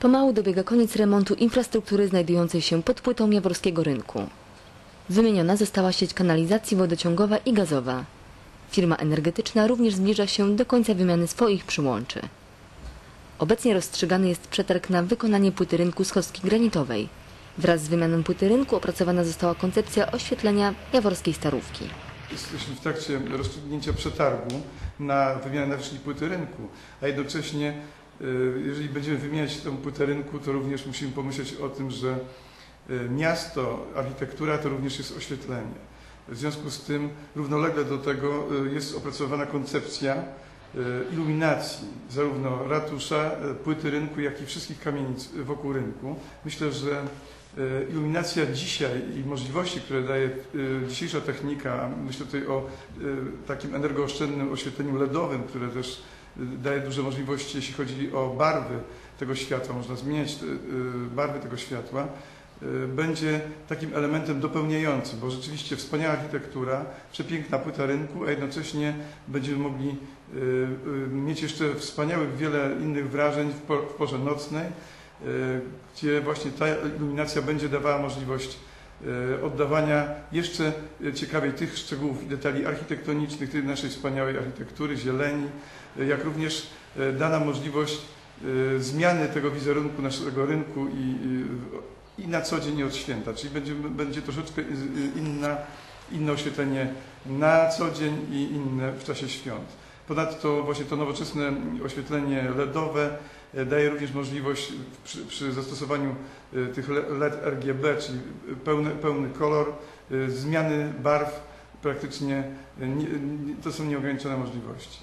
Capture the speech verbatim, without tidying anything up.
Pomału dobiega koniec remontu infrastruktury znajdującej się pod płytą Jaworskiego Rynku. Wymieniona została sieć kanalizacji wodociągowa i gazowa. Firma energetyczna również zbliża się do końca wymiany swoich przyłączy. Obecnie rozstrzygany jest przetarg na wykonanie płyty rynku z kostki granitowej. Wraz z wymianą płyty rynku opracowana została koncepcja oświetlenia Jaworskiej Starówki. Jesteśmy w trakcie rozstrzygnięcia przetargu na wymianę nawierzchni płyty rynku, a jednocześnie jeżeli będziemy wymieniać tę płytę rynku, to również musimy pomyśleć o tym, że miasto, architektura to również jest oświetlenie. W związku z tym równolegle do tego jest opracowana koncepcja iluminacji zarówno ratusza, płyty rynku, jak i wszystkich kamienic wokół rynku. Myślę, że iluminacja dzisiaj i możliwości, które daje dzisiejsza technika, myślę tutaj o takim energooszczędnym oświetleniu LEDowym, które też daje duże możliwości, jeśli chodzi o barwy tego światła, można zmieniać barwy tego światła, będzie takim elementem dopełniającym, bo rzeczywiście wspaniała architektura, przepiękna płyta rynku, a jednocześnie będziemy mogli mieć jeszcze wspaniałych wiele innych wrażeń w porze nocnej, gdzie właśnie ta iluminacja będzie dawała możliwość oddawania jeszcze ciekawiej tych szczegółów i detali architektonicznych, tej naszej wspaniałej architektury, zieleni, jak również da nam możliwość zmiany tego wizerunku naszego rynku i, i na co dzień i od święta, czyli będzie, będzie troszeczkę inna, inne oświetlenie na co dzień i inne w czasie świąt. Ponadto właśnie to nowoczesne oświetlenie LEDowe daje również możliwość przy, przy zastosowaniu tych L E D R G B, czyli pełny, pełny kolor, zmiany barw praktycznie, nie, to są nieograniczone możliwości.